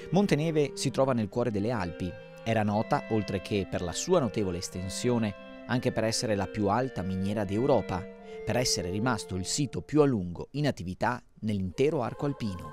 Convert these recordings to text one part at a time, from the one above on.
Monteneve si trova nel cuore delle Alpi. Era nota, oltre che per la sua notevole estensione, anche per essere la più alta miniera d'Europa, per essere rimasto il sito più a lungo in attività nell'intero arco alpino.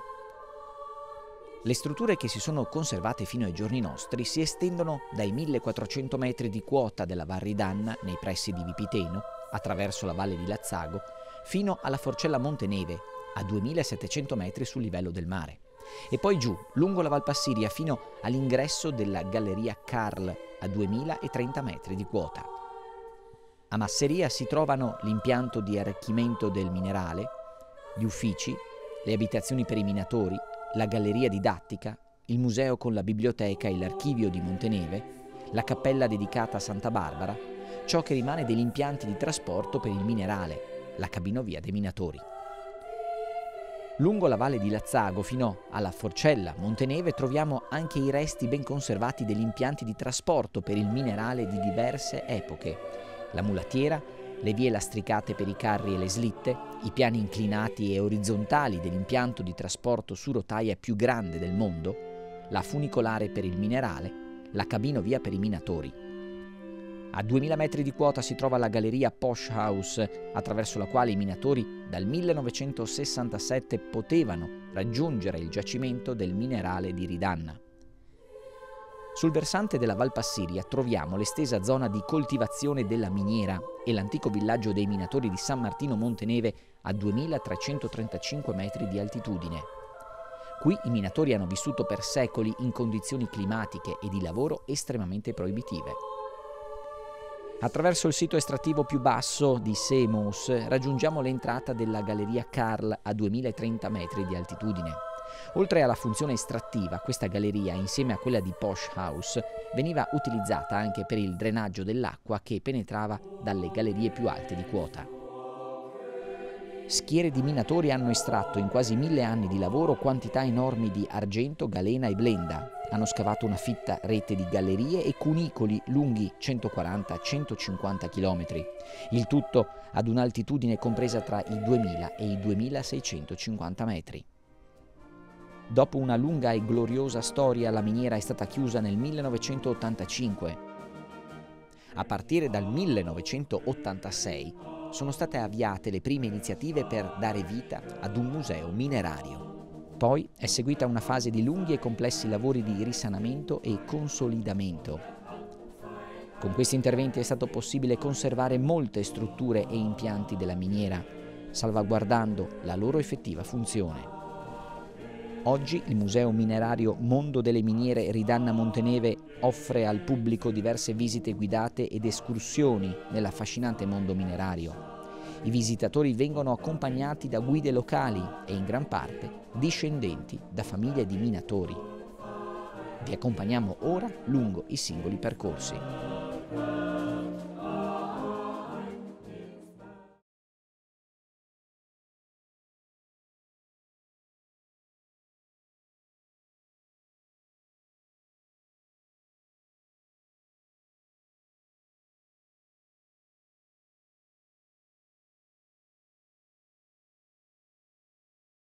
Le strutture che si sono conservate fino ai giorni nostri si estendono dai 1400 metri di quota della Val Ridanna nei pressi di Vipiteno, attraverso la valle di Lazzago, fino alla Forcella Monteneve, a 2700 metri sul livello del mare, e poi giù, lungo la Val Passiria, fino all'ingresso della Galleria Carl, a 2030 metri di quota. A Masseria si trovano l'impianto di arricchimento del minerale, gli uffici, le abitazioni per i minatori, la galleria didattica, il museo con la biblioteca e l'archivio di Monteneve, la cappella dedicata a Santa Barbara, ciò che rimane degli impianti di trasporto per il minerale, la cabinovia dei minatori. Lungo la valle di Lazzago fino alla Forcella Monteneve troviamo anche i resti ben conservati degli impianti di trasporto per il minerale di diverse epoche, la mulattiera, le vie lastricate per i carri e le slitte, i piani inclinati e orizzontali dell'impianto di trasporto su rotaia più grande del mondo, la funicolare per il minerale, la cabinovia per i minatori. A 2000 metri di quota si trova la galleria Posh House, attraverso la quale i minatori dal 1967 potevano raggiungere il giacimento del minerale di Ridanna. Sul versante della Val Passiria troviamo l'estesa zona di coltivazione della miniera e l'antico villaggio dei minatori di San Martino Monteneve a 2335 metri di altitudine. Qui i minatori hanno vissuto per secoli in condizioni climatiche e di lavoro estremamente proibitive. Attraverso il sito estrattivo più basso di Semos raggiungiamo l'entrata della Galleria Carl a 2030 metri di altitudine. Oltre alla funzione estrattiva, questa galleria, insieme a quella di Posh House, veniva utilizzata anche per il drenaggio dell'acqua che penetrava dalle gallerie più alte di quota. Schiere di minatori hanno estratto in quasi 1000 anni di lavoro quantità enormi di argento, galena e blenda. Hanno scavato una fitta rete di gallerie e cunicoli lunghi 140-150 km, il tutto ad un'altitudine compresa tra i 2000 e i 2650 metri. Dopo una lunga e gloriosa storia, la miniera è stata chiusa nel 1985. A partire dal 1986 sono state avviate le prime iniziative per dare vita ad un museo minerario. Poi è seguita una fase di lunghi e complessi lavori di risanamento e consolidamento. Con questi interventi è stato possibile conservare molte strutture e impianti della miniera, salvaguardando la loro effettiva funzione. Oggi il Museo Minerario Mondo delle Miniere Ridanna Monteneve offre al pubblico diverse visite guidate ed escursioni nell'affascinante mondo minerario. I visitatori vengono accompagnati da guide locali e in gran parte discendenti da famiglie di minatori. Vi accompagniamo ora lungo i singoli percorsi.